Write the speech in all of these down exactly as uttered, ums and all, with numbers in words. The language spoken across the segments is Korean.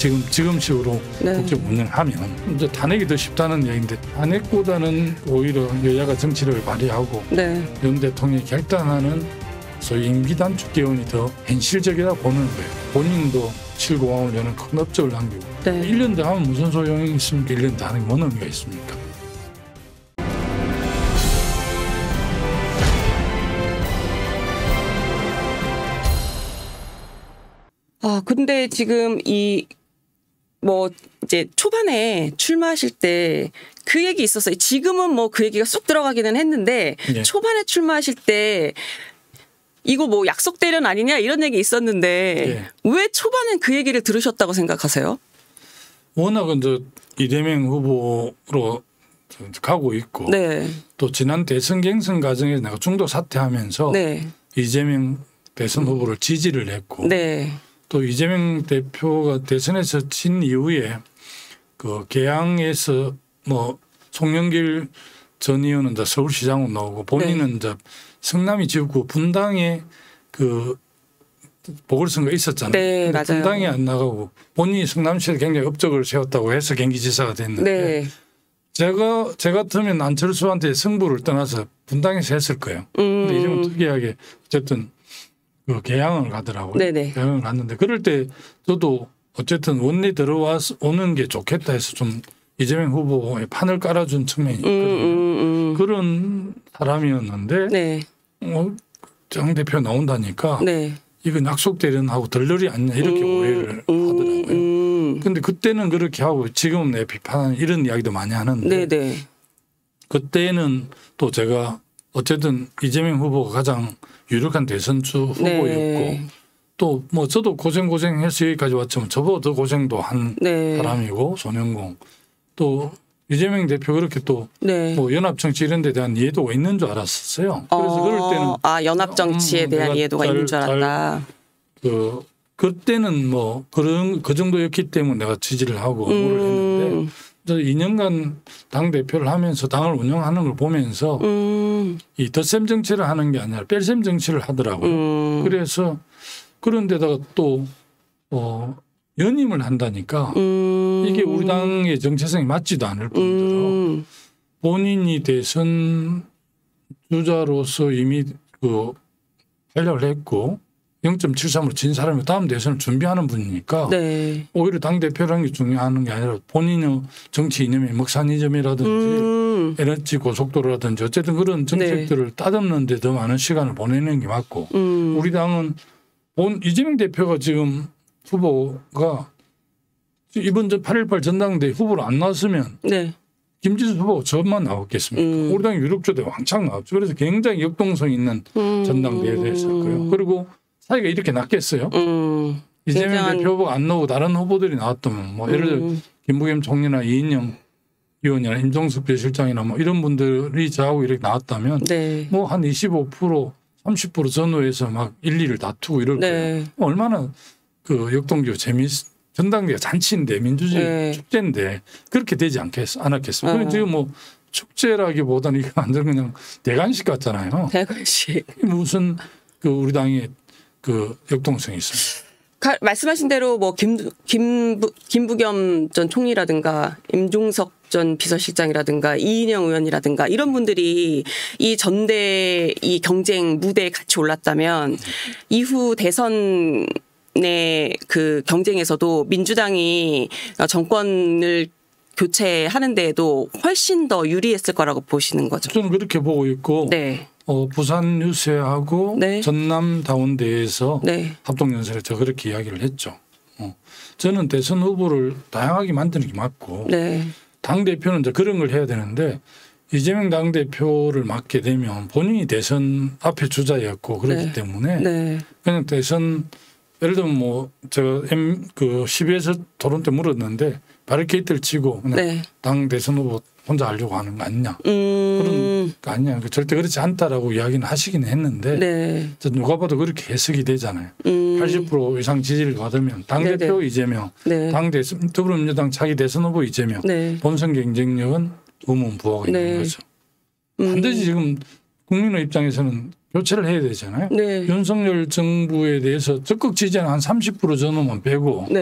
지금 지금식으로 네. 국정 운영하면 이제 탄핵이 더 쉽다는 얘기인데 탄핵보다는 오히려 여야가 정치력을 발휘하고 네. 윤 대통령이 결단하는 소위 임기 단축 개헌이 더 현실적이다 보는 거예요. 본인도 칠공화국을 여는 큰 업적을 남기고 네. 일 년 더 하면 무슨 소용이 있습니까? 일 년 더 하는 게 뭔 의미가 있습니까? 아 근데 지금 이 뭐 이제 초반에 출마하실 때 그 얘기 있었어요. 지금은 뭐 그 얘기가 쑥 들어가기는 했는데 네. 초반에 출마하실 때 이거 뭐 약속 대련 아니냐 이런 얘기 있었는데 네. 왜 초반엔 그 얘기를 들으셨다고 생각하세요? 워낙은 저 이재명 후보로 가고 있고 네. 또 지난 대선 경선 과정에서 내가 중도 사퇴하면서 네. 이재명 대선 후보를 지지를 했고 네. 또 이재명 대표가 대선에서 진 이후에 그 개항에서 뭐 송영길 전 의원은 이제 서울시장으로 나오고 본인은 네. 이제 성남이 지역구 분당에 그 보궐선거 있었잖아요. 네, 맞아요. 분당에 안 나가고 본인이 성남시에 굉장히 업적을 세웠다고 해서 경기지사가 됐는데 네. 제가 제 같으면 안철수한테 승부를 떠나서 분당에서 했을 거예요. 음. 근데 이제는 특이하게 어쨌든 그 개항을 가더라고요. 네네. 개항을 갔는데 그럴 때 저도 어쨌든 원내 들어와서 오는 게 좋겠다 해서 좀 이재명 후보의 판을 깔아준 측면이 있거든요. 음, 음, 음. 그런 사람이었는데 네. 어, 장 대표 나온다니까 네. 이건 약속 대련하고 덜덜이 아니냐 이렇게 음, 오해를 음, 하더라고요. 음. 근데 그때는 그렇게 하고 지금은 내 비판하는 이런 이야기도 많이 하는데 네네. 그때는 또 제가 어쨌든 이재명 후보가 가장 유력한 대선주 후보였고 네. 또 뭐 저도 고생 고생해서 여기까지 왔지만 저보다 더 고생도 한 네. 사람이고 손영공 또 이재명 대표 그렇게 또 네. 뭐 연합정치 이런 데 대한 이해도가 있는 줄 알았었어요. 그래서 어, 그럴 때는 아 연합 정치에 음, 대한 내가 이해도가 잘- 있는 줄 알았다. 그 그때는 뭐 그런 그 정도였기 때문에 내가 지지를 하고 뭐를 했는데 음, 저 이 년간 당 대표를 하면서 당을 운영하는 걸 보면서 음, 이 덧셈 정치를 하는 게 아니라 뺄셈 정치를 하더라고요. 음, 그래서 그런데다가 또 어, 연임을 한다니까 음, 이게 우리 당의 정체성이 맞지도 않을 뿐더러 음, 본인이 대선 주자로서 이미 그 활약을 했고 영 점 칠삼으로 진 사람이 다음 대선을 준비하는 분이니까 네. 오히려 당대표라는 게 중요한 게 아니라 본인의 정치 이념의 먹사니즘이라든지 음, 에너지 고속도로라든지 어쨌든 그런 정책들을 따듬는 데 더 많은 시간을 보내는 게 맞고 음, 우리 당은 본 이재명 대표가 지금 후보가 이번 팔 일팔 전당대회 후보로 안 나왔으면 네. 김지수 후보가 저만 나왔겠습니까? 음. 우리 당이 유력주대 왕창 나왔죠. 그래서 굉장히 역동성 있는 음, 전당대회를 했었고요. 그리고 사이가 이렇게 났겠어요? 음, 이재명 굉장한- 대표 후보가 안 나오고 다른 후보들이 나왔다면 뭐 예를 들어 음, 김부겸 총리나 이인영 의원이나 임종석 비서실장이나 뭐 이런 분들이 저하고 이렇게 나왔다면 네. 뭐 한 이십오 퍼센트 삼십 퍼센트 전후에서 막 일, 이를 다투고 이럴 거예요. 네. 얼마나 그 역동적 재미 전당대회가 잔치인데 민주주의 네. 축제인데 그렇게 되지 않겠, 않았겠습니까? 어. 어. 지금 뭐 축제라기보다는 이거 완전 그냥 대관식 같잖아요. 대관식. 무슨 그 우리 당의 그 역동성이 있습니다. 가- 말씀하신 대로 뭐 김, 김부, 김부겸 전 총리라든가 임종석 전 비서실장이라든가 이인영 의원이라든가 이런 분들이 이 전대 이 경쟁 무대에 같이 올랐다면 이후 대선의 그 경쟁에서도 민주당이 정권을 교체하는 데에도 훨씬 더 유리했을 거라고 보시는 거죠. 저는 그렇게 보고 있고 네. 어, 부산 유세하고 네. 전남 다원대에서 네. 합동연설에 저 그렇게 이야기를 했죠. 어. 저는 대선 후보를 다양하게 만드는 게 맞고 네. 당대표는 이제 그런 걸 해야 되는데 이재명 당대표를 맡게 되면 본인이 대선 앞에 주자였고 그렇기 네. 때문에 네. 그냥 대선 예를 들면 뭐 제가 M 그 씨비에스 토론 때 물었는데 바리케이트를 치고 그냥 네. 당 대선 후보 혼자 하려고 하는 거 아니냐. 음. 그런 거 아니냐. 절대 그렇지 않다라고 이야기는 하시긴 했는데 네. 저 누가 봐도 그렇게 해석이 되잖아요. 음. 팔십 퍼센트 이상 지지를 받으면 당대표 네네. 이재명, 네. 당 대선 더불어민주당 차기 대선 후보 이재명, 네. 본선 경쟁력은 의문부호가 네. 있는 거죠. 음. 반드시 지금 국민의 입장에서는 교체를 해야 되잖아요. 네. 윤석열 정부에 대해서 적극 지지는 한 삼십 퍼센트 전후만 빼고 네.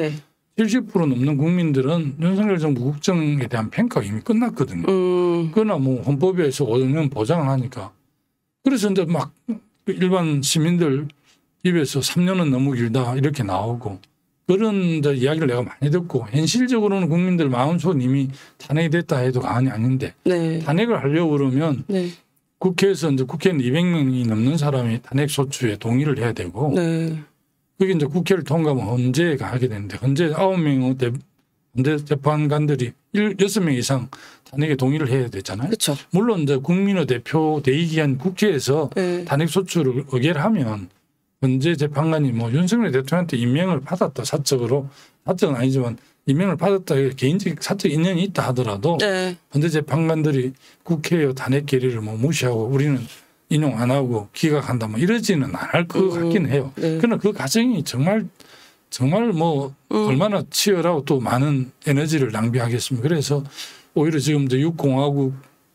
칠십 퍼센트 넘는 국민들은 윤석열 정부 국정에 대한 평가가 이미 끝났거든요. 음. 그러나 뭐 헌법에서 오 년 보장을 하니까. 그래서 이제 막 일반 시민들 입에서 삼 년은 너무 길다 이렇게 나오고 그런 이제 이야기를 내가 많이 듣고 현실적으로는 국민들 마음속은 이미 탄핵이 됐다 해도 과언이 아닌데 네. 탄핵을 하려고 그러면 네. 국회에서 이제 국회는 이백 명이 넘는 사람이 탄핵 소추에 동의를 해야 되고 네. 그게 이제 국회를 통과하면 헌재가 하게 되는데 헌재 아홉 명의 헌재 재판관들이 여섯 명 이상 탄핵에 동의를 해야 되잖아요. 그렇죠. 물론 이제 국민의 대표 대의기관 국회에서 네. 탄핵 소추를 의결을 하면 헌재 재판관이 뭐 윤석열 대통령한테 임명을 받았다 사적으로 사적은 아니지만 임명을 받았다 개인적 사적 인연이 있다 하더라도 네. 헌재 재판관들이 국회의 탄핵 결의를 뭐 무시하고 우리는 인용 안 하고 기각한다 뭐 이러지는 않을 것 음. 같긴 해요. 네. 그러나 그 과정이 정말 정말 뭐 음. 얼마나 치열하고 또 많은 에너지를 낭비하겠습니까. 그래서 오히려 지금 이제 육공화국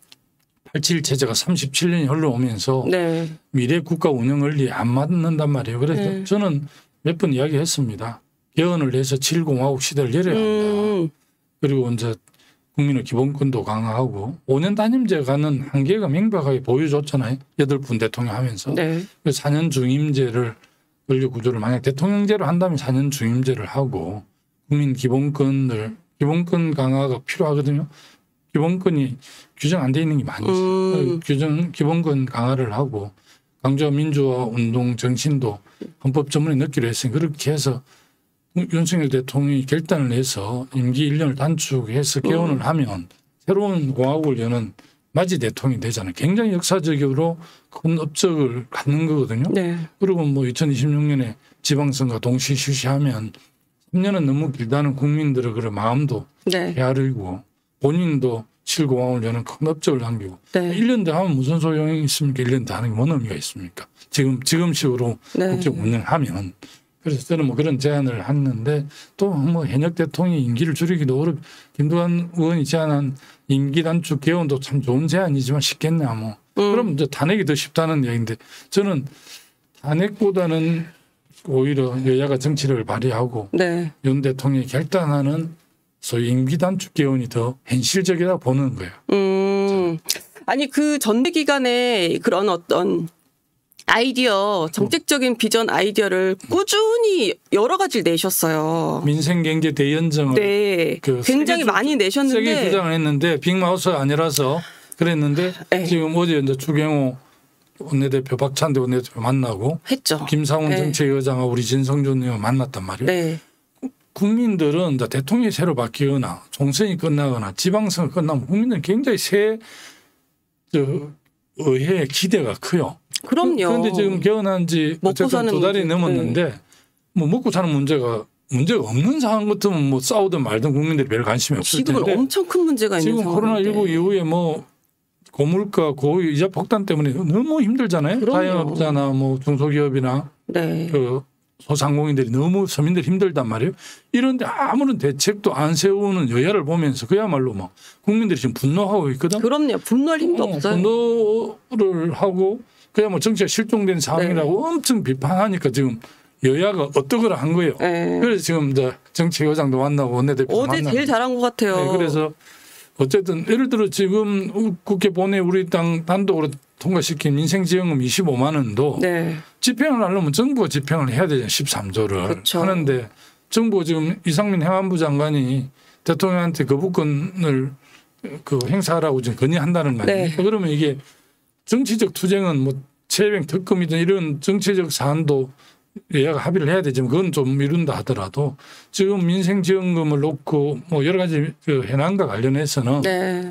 팔십칠 체제가 삼십칠 년이 흘러오면서 네. 미래 국가 운영 원리에 안 맞는단 말이에요. 그래서 네. 저는 몇 번 이야기했습니다. 개헌을 해서 칠공화국 시대를 열어야 한다. 음. 그리고 이제 국민의 기본권도 강화하고 오 년 단임제가는 한계가 명백하게 보여줬잖아요. 여덟 분 대통령 하면서. 네. 사 년 중임제를 권력 구조를 만약 대통령제로 한다면 사 년 중임제를 하고 국민 기본권을 기본권 강화가 필요하거든요. 기본권이 규정 안 돼 있는 게 많이 있어요. 음. 규정 기본권 강화를 하고 강조와 민주화 운동 정신도 헌법 전문에 넣기로 했으니 그렇게 해서 윤석열 대통령이 결단을 해서 임기 일 년을 단축해서 개헌을 음. 하면 새로운 공화국을 여는 맞이 대통령이 되잖아요. 굉장히 역사적으로 큰 업적을 갖는 거거든요. 네. 그리고 뭐 이천이십육 년에 지방선거 동시 실시하면 삼 년은 너무 길다는 국민들의 그런 마음도 네. 헤아리고 본인도 칠공화국을 여는 큰 업적을 남기고 네. 일 년 더 하면 무슨 소용이 있습니까? 일 년 더 하는 게 뭔 의미가 있습니까? 지금 지금식으로 네. 국정 운영하면. 그래서 저는 뭐 그런 제안을 했는데 또 뭐 현역 대통령이 임기를 줄이기도 어렵. 김두관 의원이 제안한 임기 단축 개헌도 참 좋은 제안이지만 쉽겠냐 뭐. 음. 그럼 이제 탄핵이 더 쉽다는 얘기인데 저는 탄핵보다는 오히려 여야가 정치력을 발휘하고 네. 윤 대통령이 결단하는 소위 임기 단축 개헌이 더 현실적이라 보는 거예요. 음. 아니 그 전대 기간에 그런 어떤 아이디어, 정책적인 비전 아이디어를 꾸준히 여러 가지를 내셨어요. 민생경제 대연정을 네. 그 굉장히 세계 많이 세계 내셨는데 주장을 했는데 빅마우스 아니라서 그랬는데 네. 지금 어제 이제 주경호 원내대표 박찬대 원내대표 만나고 했죠. 김상훈 네. 정책의장하고 우리 진성준 의원 만났단 말이에요. 네. 국민들은 이제 대통령이 새로 바뀌거나 총선이 끝나거나 지방선거 끝나면 국민들은 굉장히 새 저 의회의 기대가 커요. 그럼요. 그런데 지금 개헌한 지 먹고 어쨌든 사는 두 달이 문제. 넘었는데 뭐 먹고 사는 문제가 문제가 없는 상황 같으면 뭐 싸우든 말든 국민들이 별 관심이 없을 지금은 텐데 엄청 큰 문제가 있는 지금 상황인데. 코로나십구 이후에 뭐 고물가 고이자 폭탄 때문에 너무 힘들잖아요. 그럼요. 자영업자나 뭐 중소기업이나 네. 그 소상공인들이 너무 서민들 힘들단 말이에요. 이런데 아무런 대책도 안 세우는 여야를 보면서 그야말로 뭐 국민들이 지금 분노하고 있거든. 그럼요. 분노할 힘도 어, 없어요. 분노를 하고 그야 뭐 정치가 실종된 상황이라고 네. 엄청 비판하니까 지금 여야가 어떠거라 한 거예요. 네. 그래서 지금 이제 정치의장도 만나고 원내대표도 어제 만나고. 제일 잘한 것 같아요. 네, 그래서 어쨌든 예를 들어 지금 국회 본회 우리 당 단독으로 통과시킨 민생지원금 이십오만 원도 네. 집행을 하려면 정부가 집행을 해야 되잖아요. 십삼 조를 그렇죠. 하는데 정부가 지금 이상민 행안부 장관이 대통령한테 거부권을 그 행사하라고 지금 건의한다는 말이에요. 네. 그러면 이게 정치적 투쟁은 뭐 최혜병 특검이든 이런 정치적 사안도 여야가 합의를 해야 되지만 그건 좀 미룬다 하더라도 지금 민생지원금을 놓고 뭐 여러 가지 그 현안과 관련해서는 네.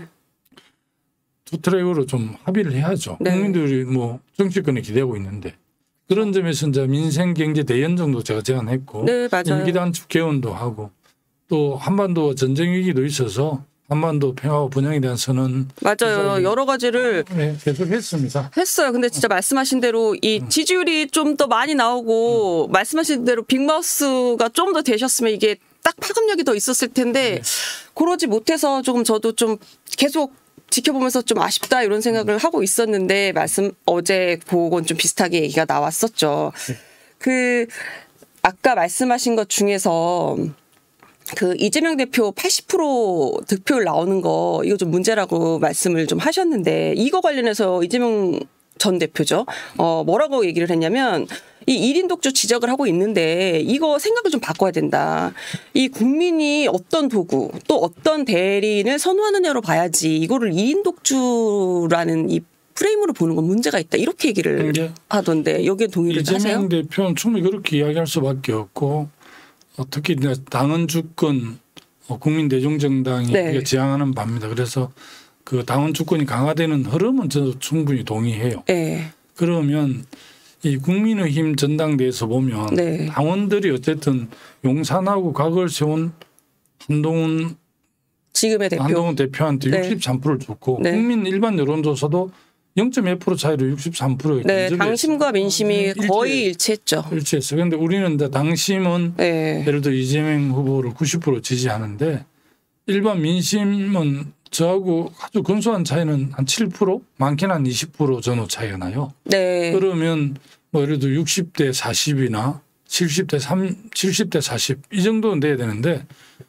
두 트랙으로 좀 합의를 해야죠. 네. 국민들이 뭐 정치권에 기대고 있는데 그런 점에서 이제 민생경제 대연정도 제가 제안했고 네, 맞아요. 임기단축 개헌도 하고 또 한반도 전쟁 위기도 있어서 한반도 평화와 분양에 대한 선언 맞아요. 여러 가지를 네, 계속했습니다. 했어요. 근데 진짜 말씀하신 대로 이 지지율이 좀 더 많이 나오고 말씀하신 대로 빅마우스가 좀 더 되셨으면 이게 딱 파급력이 더 있었을 텐데 그러지 못해서 조금 저도 좀 계속 지켜보면서 좀 아쉽다 이런 생각을 하고 있었는데 말씀 어제 그건 좀 비슷하게 얘기가 나왔었죠. 그 아까 말씀하신 것 중에서 그 이재명 대표 팔십 퍼센트 득표율 나오는 거 이거 좀 문제라고 말씀을 좀 하셨는데 이거 관련해서 이재명 전 대표죠. 어 뭐라고 얘기를 했냐면 이 일 인 독주 지적을 하고 있는데 이거 생각을 좀 바꿔야 된다. 이 국민이 어떤 도구 또 어떤 대리인을 선호하느냐로 봐야지 이거를 일 인 독주라는 이 프레임으로 보는 건 문제가 있다. 이렇게 얘기를 네. 하던데 여기에 동의를 하세요? 이재명 대표는 충분히 그렇게 이야기할 수밖에 없고 어, 특히 당헌 주권 어, 국민 대중정당이 네. 지향하는 바입니다. 그래서 그 당헌 주권이 강화되는 흐름은 저도 충분히 동의해요. 네. 그러면 이 국민의힘 전당대에서 보면 네. 당원들이 어쨌든 용산하고 각을 세운 한동훈 지금의 대표. 한동훈 대표한테 네. 육십삼 퍼센트를 줬고 네. 국민 일반 여론조사도 영 점 일 퍼센트 차이로 육십삼 퍼센트 네, 당심과 민심이 거의 일치했죠. 일치했어요. 그런데 우리는 이제 당심은 네. 예를 들어 이재명 후보를 구십 퍼센트 지지하는데 일반 민심은 저하고 아주 근소한 차이는 한 칠 퍼센트 많게는 한 이십 퍼센트 전후 차이가 나요. 네. 그러면 뭐 예를 들어 육십 대 사십이나 칠십 대 삼, 칠십 대 사십 이 정도는 돼야 되는데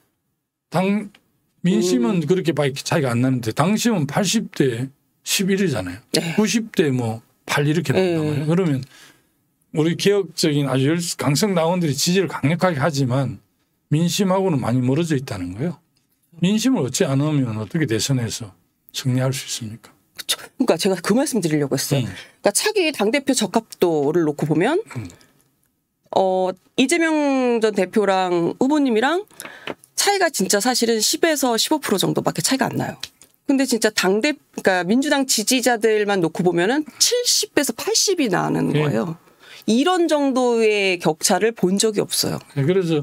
당 민심은 음. 그렇게 많이 차이가 안 나는데 당심은 팔십 대 십일이잖아요. 네. 구십 대 뭐 팔 이렇게 나온단 네. 그러면 우리 개혁적인 아주 강성 당원들이 지지를 강력하게 하지만 민심하고는 많이 멀어져 있다는 거예요. 민심을 얻지 않으면 어떻게 대선에서 승리할 수 있습니까? 그렇죠. 그러니까 제가 그 말씀 드리려고 했어요. 음. 그러니까 차기 당대표 적합도를 놓고 보면 음. 어, 이재명 전 대표랑 후보님이랑 차이가 진짜 사실은 십에서 십오 퍼센트 정도밖에 차이가 안 나요. 근데 진짜 당대, 그러니까 민주당 지지자들만 놓고 보면은 칠십에서 팔십이 나는 네. 거예요. 이런 정도의 격차를 본 적이 없어요. 네, 그래서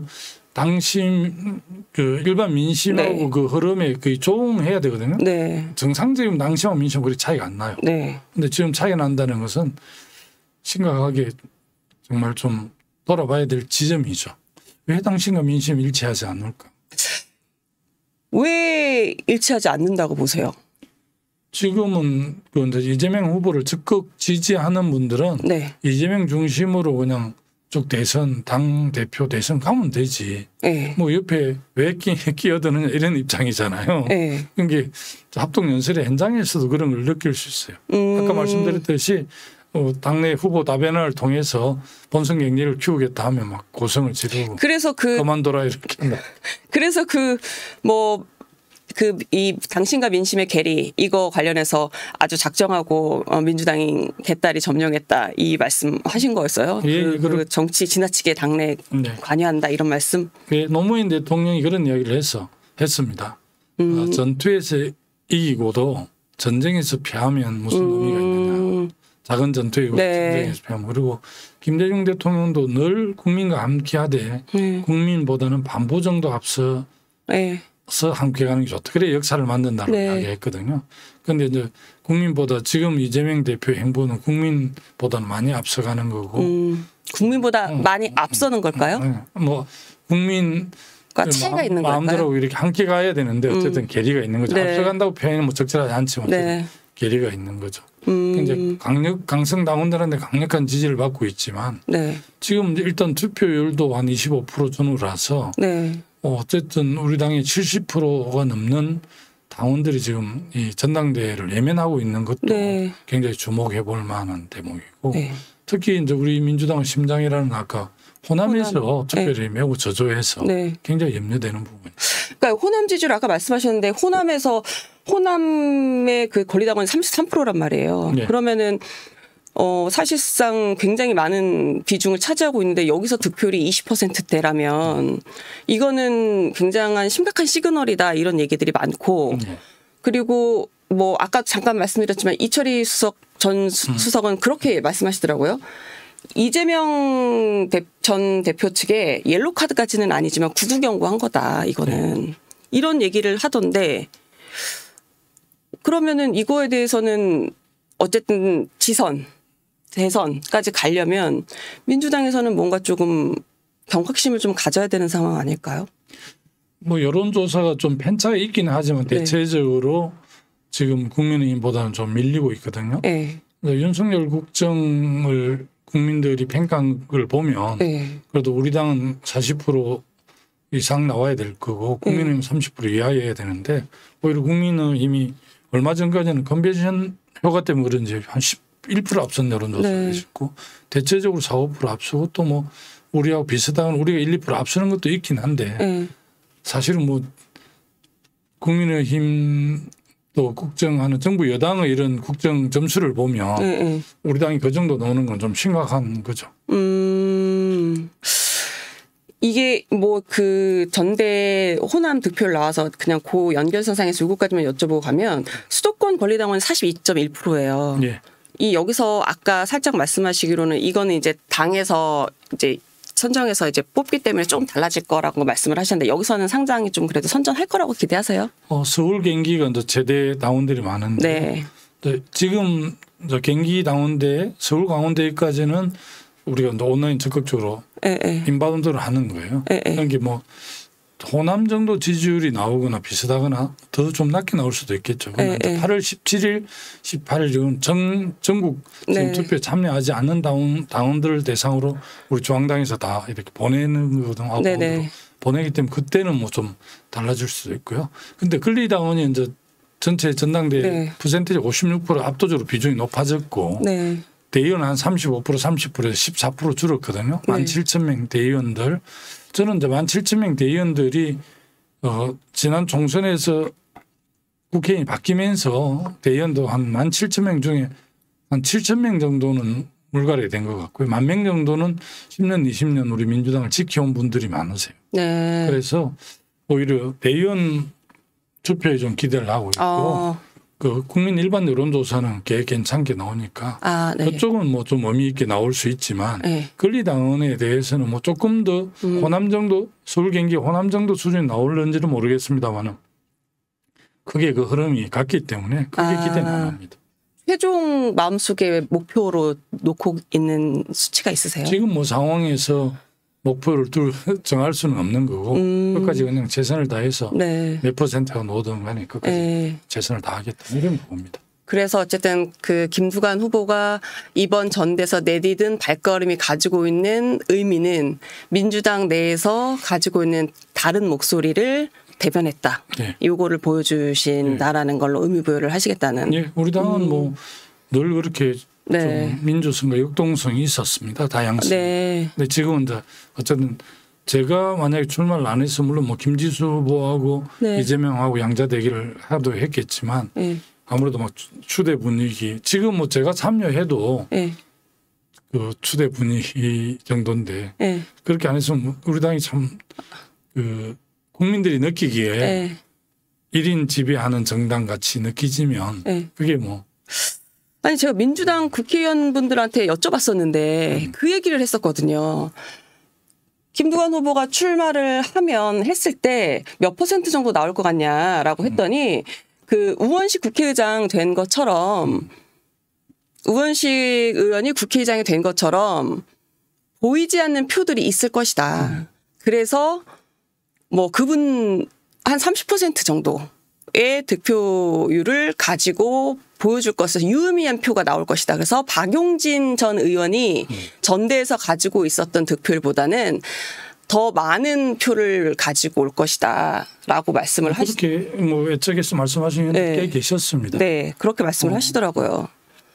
당심 그 일반 민심하고 네. 그 흐름에 거의 조응해야 되거든요. 네. 정상적인 당심하고 민심은 그렇게 차이가 안 나요. 네. 근데 지금 차이가 난다는 것은 심각하게 정말 좀 돌아봐야 될 지점이죠. 왜 당심과 민심이 일치하지 않을까? 왜 일치하지 않는다고 보세요? 지금은 그 이제 이재명 후보를 적극 지지하는 분들은 네. 이재명 중심으로 그냥 쭉 대선 당 대표 대선 가면 되지. 네. 뭐 옆에 왜 끼, 끼어드느냐 이런 입장이잖아요. 네. 그게 합동 연설의 현장에서도 그런 걸 느낄 수 있어요. 음. 아까 말씀드렸듯이 어, 당내 후보 다변화를 통해서 본선 경쟁을 키우겠다 하면 막 고성을 지르고 그래서 그 그만둬라 이렇게 한다. 그래서 그 뭐 그 이 당신과 민심의 괴리 이거 관련해서 아주 작정하고 어, 민주당이 개딸이 점령했다 이 말씀하신 거였어요. 예, 그, 그렇- 그 정치 지나치게 당내 네. 관여한다 이런 말씀. 그 노무현 대통령이 그런 이야기를 했어 했습니다. 음. 어, 전투에서 이기고도 전쟁에서 패하면 무슨 의미가 있느냐. 음. 작은 전투에 네. 전쟁에서 패하면. 그리고 김대중 대통령도 늘 국민과 함께하되 네. 국민보다는 반보 정도 앞서 네. 서 함께 가는 게 좋다. 그래 역사를 만든다고 네. 이야기했거든요. 그런데 이제 국민보다 지금 이재명 대표 행보는 국민보다는 많이 앞서가는 거고. 음. 국민보다 음. 많이 앞서는 걸까요? 네. 뭐 국민 그러니까 차이가 마음- 있는 걸까요? 마음대로 이렇게 함께 가야 되는데 어쨌든 음. 괴리가 있는 거죠. 네. 앞서간다고 표현은 뭐 적절하지 않지만 네. 괴리가 있는 거죠. 음. 이제 강력 강성 당원들한테 강력한 지지를 받고 있지만 네. 지금 일단 투표율도 한 이십오 퍼센트 전후라서 네. 어, 어쨌든 우리 당의 칠십 퍼센트가 넘는 당원들이 지금 이 전당대회를 예면하고 있는 것도 네. 굉장히 주목해 볼 만한 대목이고 네. 특히 이제 우리 민주당의 심장이라는 아까 호남에서 호남. 투표율이 매우 저조해서 네. 굉장히 염려되는 부분이. 그러니까 호남 지지율 아까 말씀하셨는데 호남에서 호남의 그 권리당원 삼십삼 퍼센트란 말이에요. 네. 그러면은 어 사실상 굉장히 많은 비중을 차지하고 있는데 여기서 득표율이 이십 퍼센트대라면 이거는 굉장한 심각한 시그널이다 이런 얘기들이 많고 네. 그리고 뭐 아까 잠깐 말씀드렸지만 이철희 수석 전 수, 음. 수석은 그렇게 말씀하시더라고요. 이재명 대, 전 대표 측에 옐로 카드까지는 아니지만 구두 경고한 거다 이거는 네. 이런 얘기를 하던데 그러면은 이거에 대해서는 어쨌든 지선 대선까지 가려면 민주당에서는 뭔가 조금 경각심을 좀 가져야 되는 상황 아닐까요? 뭐 여론조사가 좀 편차가 있기는 하지만 네. 대체적으로 지금 국민의힘보다는 좀 밀리고 있거든요. 네. 윤석열 국정을 국민들이 평가한 걸 보면 네. 그래도 우리 당은 사십 퍼센트 이상 나와야 될 거고 국민의힘 삼십 퍼센트 이하여야 되는데 오히려 국민의힘이 얼마 전까지는 컨벤션 효과 때문에 그런지 한 십일 퍼센트 앞선 여론조사가 네. 있었고 대체적으로 사, 오 퍼센트 앞서고 또 뭐 우리하고 비슷한 우리가 일, 이 퍼센트 앞서는 것도 있긴 한데 네. 사실은 뭐 국민의힘 또 국정하는 정부 여당의 이런 국정 점수를 보면 네. 네. 우리 당이 그 정도 나오는 건 좀 심각한 거죠. 음. 이게 뭐 그 전대 호남 득표를 나와서 그냥 그 연결선상에서 요거까지만 여쭤보고 가면 수도권 권리당원 사십이 점 일 퍼센트예요. 예. 이 여기서 아까 살짝 말씀하시기로는 이거는 이제 당에서 이제 선정해서 이제 뽑기 때문에 좀 달라질 거라고 말씀을 하셨는데 여기서는 상당히 좀 그래도 선전할 거라고 기대하세요? 어, 서울 경기가 이제 제대 당원들이 많은데 네. 지금 이제 경기 당원대 서울 강원대까지는 우리가 온라인 적극적으로 예, 예. 인바운드를 하는 거예요. 예, 예. 그러니까 뭐 호남 정도 지지율이 나오거나 비슷하거나 더 좀 낮게 나올 수도 있겠죠. 예, 예. 팔월 십칠일, 십팔일 지금 전 전국 지금 네. 투표에 참여하지 않는 당원 당원들을 대상으로 우리 중앙당에서 다 이렇게 보내는 거거든요. 네, 네. 보내기 때문에 그때는 뭐 좀 달라질 수도 있고요. 근데 권리당원이 이제 전체 전당대 네. 퍼센티지 오십육 퍼센트 압도적으로 비중이 높아졌고 네. 대의원 한 삼십오 퍼센트 삼십 퍼센트 십사 퍼센트 줄었거든요. 네. 만 칠천 명 대의원들. 저는 이제 만 칠천 명 대의원들이 어 지난 총선에서 국회의원이 바뀌면서 대의원도 한 만 칠천 명 중에 한 칠천 명 정도는 물갈이 된 것 같고요. 만 명 정도는 십 년, 이십 년 우리 민주당을 지켜온 분들이 많으세요. 네. 그래서 오히려 대의원 투표에 좀 기대를 하고 있고 어. 그 국민 일반 여론조사는 꽤 괜찮게 나오니까 아, 네. 그쪽은 뭐 좀 의미 있게 나올 수 있지만 네. 권리당원에 대해서는 뭐 조금 더 음. 호남 정도 서울 경기 호남 정도 수준이 나올는지는 모르겠습니다만은 크게 그 흐름이 같기 때문에 크게 아. 기대는 안 합니다. 최종 마음속에 목표로 놓고 있는 수치가 있으세요? 지금 뭐 상황에서 목표를 둘 정할 수는 없는 거고 음. 끝까지 그냥 최선을 다해서 네. 몇 퍼센트가 놓든 간에 끝까지 네. 최선을 다하겠다 이런 겁니다. 그래서 어쨌든 그 김두관 후보가 이번 전대에서 내디딘 발걸음이 가지고 있는 의미는 민주당 내에서 가지고 있는 다른 목소리를 대변했다. 네. 요거를 보여주신다라는 걸로 의미부여를 하시겠다는. 예, 우리 당은 음. 뭐 늘 그렇게 네. 좀 민주성과 역동성이 있었습니다. 다양성. 네. 근데 지금은 이제 어쨌든 제가 만약에 출마를 안 해서 물론 뭐 김지수 후보하고 네. 이재명하고 양자 대결을 하도 했겠지만 네. 아무래도 막 추대 분위기 지금 뭐 제가 참여해도 네. 그 추대 분위기 정도인데 네. 그렇게 안 했으면 우리 당이 참 그 국민들이 느끼기에 네. 일 인 지배하는 정당 같이 느끼지면 네. 그게 뭐 아니 제가 민주당 국회의원분들한테 여쭤봤었는데 음. 그 얘기를 했었거든요. 김두관 후보가 출마를 하면 했을 때 몇 퍼센트 정도 나올 것 같냐라고 했더니 그 우원식 국회의장 된 것처럼 우원식 의원이 국회의장이 된 것처럼 보이지 않는 표들이 있을 것이다. 그래서 뭐 그분 한 삼십 퍼센트 정도의 득표율을 가지고 보여줄 것에서 유의미한 표가 나올 것이다. 그래서 박용진 전 의원이 전대에서 가지고 있었던 득표율보다는 더 많은 표를 가지고 올 것이다라고 말씀을 하시. 그렇게 뭐 외적에서 말씀하시는 네. 꽤 계셨습니다. 네, 그렇게 말씀을 어. 하시더라고요.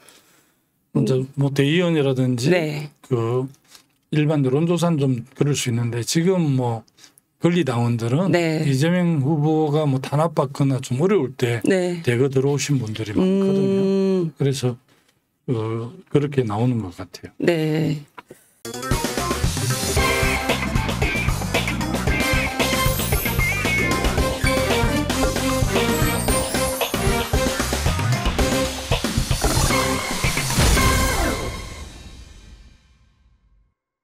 이제 뭐 대의원이라든지 네, 그 일반 여론조사는 좀 그럴 수 있는데 지금 뭐 권리당원들은 네. 이재명 후보가 뭐 탄압받거나 좀 어려울 때 네. 대거 들어오신 분들이 많거든요. 음, 그래서 어, 그렇게 나오는 것 같아요. 네.